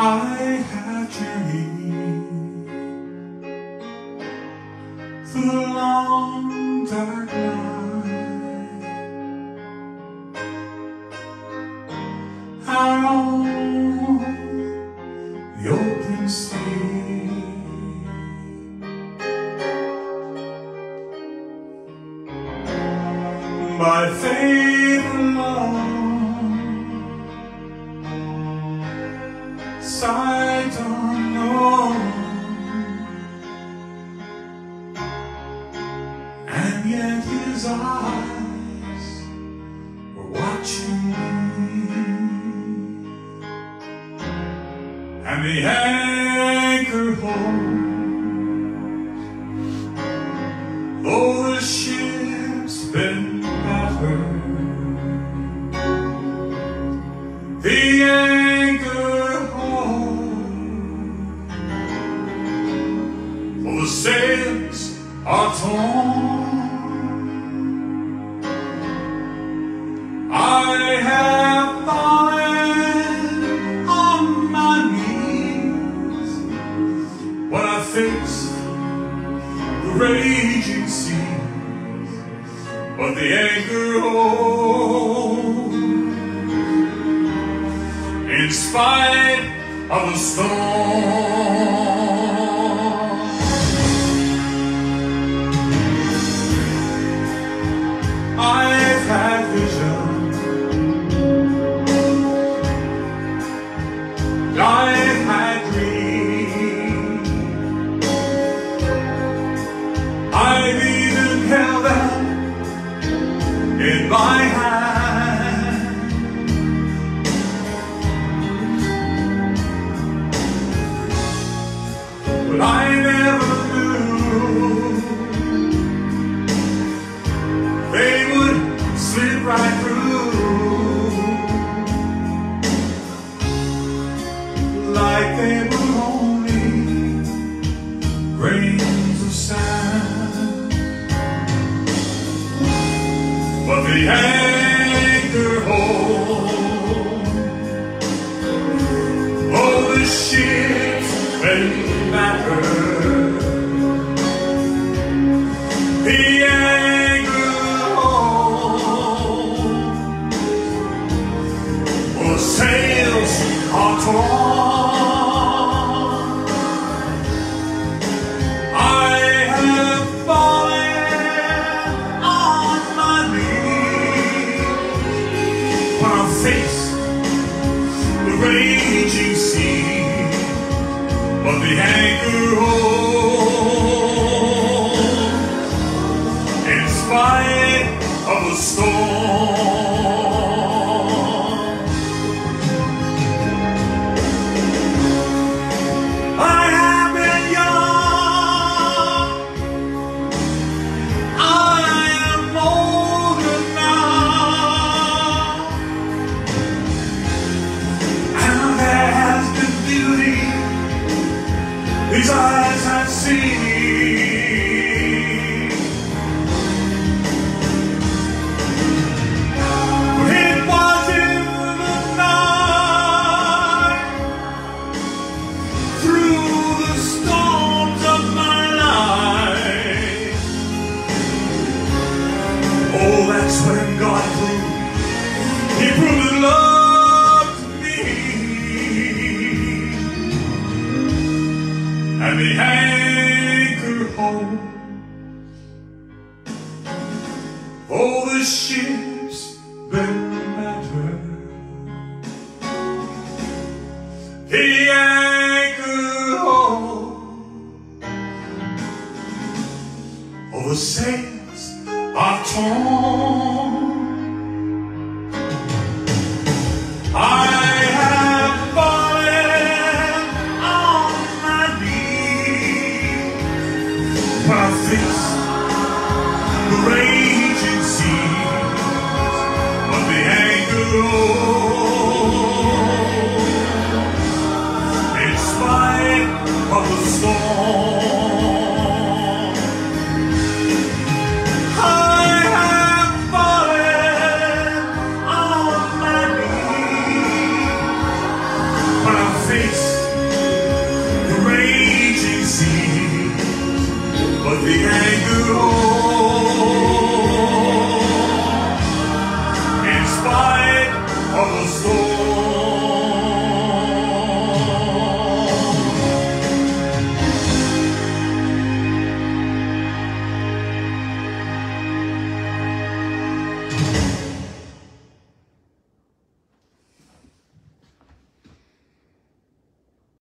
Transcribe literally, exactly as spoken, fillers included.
I have journeyed through the long dark night, out on the open sea. By faith alone, sight unknown, and yet his eyes were watching me, and the anchor holds, though the ship's been the anchor holds, for the sails are torn. I have fallen on my knees when I faced the raging seas, but the anchor holds in spite of the storm. I've had vision, I've had dreams, I've even held them in my hand. But I never knew they would slip right through, like they were only grains of sand. But the anchor holds, oh, the ship's been matter. The anchor holds, for the sails are torn. I have fallen on my knees when I face the raging sea, but the anchor holds in spite of the storm. I have been young, I am older now, and there has been beauty these eyes have seen. you.